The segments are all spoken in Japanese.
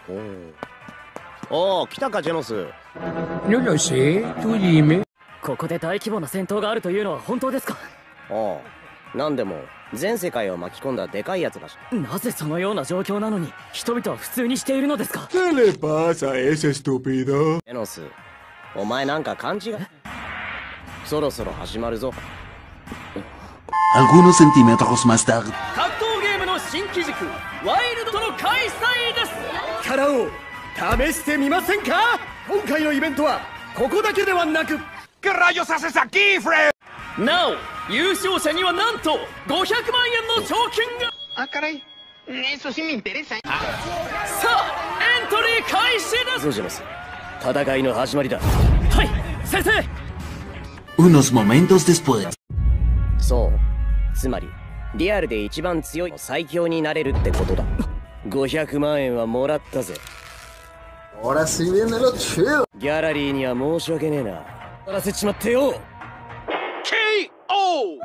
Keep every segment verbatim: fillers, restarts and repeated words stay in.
おおお、来たかジェノス。 No lo sé, tú dime. ここで大規模な戦闘があるというのは本当ですか？ ああ、なんでも全世界を巻き込んだでかいやつがし。 なぜそのような状況なのに人々は普通にしているのですか？ ¿Qué le pasa a ese estúpido? ジェノス、お前なんか勘違い。そろそろ始まるぞ。 Algunos centímetros más tarde. 格闘ゲームの新機軸ワイルドの開催です。 力を試してみませんか？今回のイベントはここだけではなく、 ¿Qué rayos haces aquí, Fred? なお優勝者にはなんとごひゃくまんえんの賞金が。 Ah, caray. Eso sí me interesa. さあエントリー開始です。 ゾジェノス、戦いの始まりだ。 はい先生。 Unos momentos después. そう、つまりリアルで一番強い最強になれるってことだ。ごひゃくまんえんはもらったぜ。 Ahora sí viene lo chido. ギャラリーには申し訳ねえな。やらせちまってよ。 ケーオー!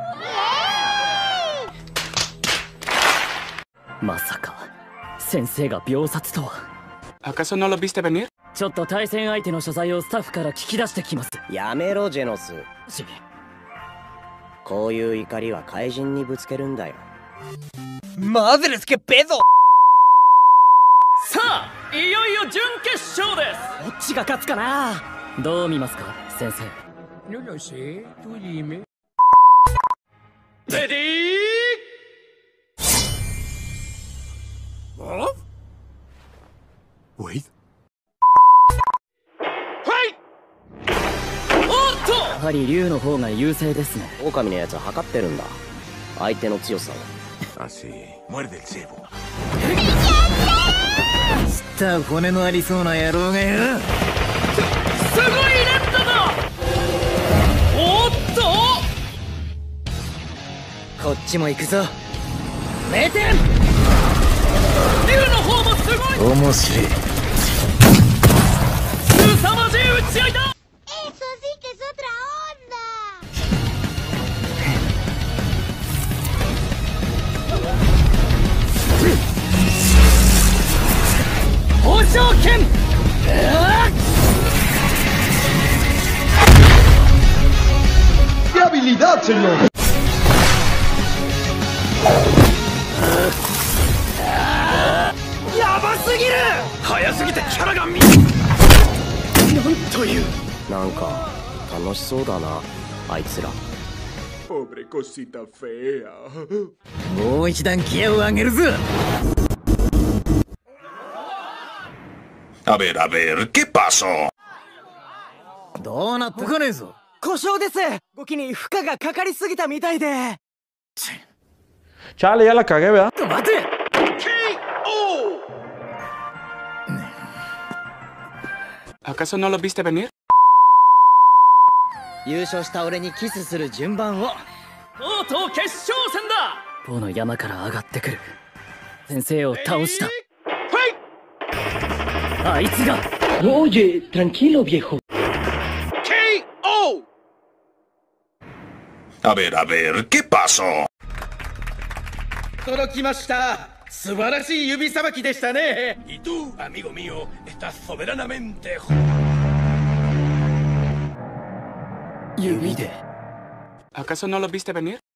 まさか先生が秒殺とは。 ¿Acaso no lo viste venir? ちょっと対戦相手の所在をスタッフから聞き出してきます。 やめろジェノス。 しこういう怒りは怪人にぶつけるんだよ。 ¡Madres, qué pedo! さあいよいよ準決勝です。 どっちが勝つかな？ どう見ますか先生。 No lo sé, tú dime. レディー Wait. おっと、やはり竜の方が優勢ですね。 狼のやつは測ってるんだ、相手の強さを。 Así, muerde el cebo. した骨のありそうな野郎がよ。 すごい連打だ。おっと、 こっちも行くぞ。名店。 竜の方もすごい。 面白い。 凄まじい打ち合いだ。 Eso sí que es otra onda. 報奨剣。 ¡Qué habilidad, señor! やばすぎる。 早すぎてキャラが見。 なんという。 なんか楽しそうだなあいつら。 Pobre cosita fea. もう一段ギアを上げるぞ。 A ver, a ver, ¿qué pasó? どうなったかねえぞ。故障です。動きに負荷がかかりすぎたみたいで。 Chale, ya la cagué, ¿verdad? 待て。 ¿Acaso no lo viste venir? 優勝した俺にキスする順番を。 とうとう決勝戦だ。この山から上がってくる先生を倒した。あいつが。 Oye, tranquilo, viejo. ケーオー! A ver, a ver, ¿qué pasó? 届きました。素晴らしい指さばきでしたね。 Y tú, amigo mío, estás soberanamente. 指で。 ¿Acaso no lo viste venir?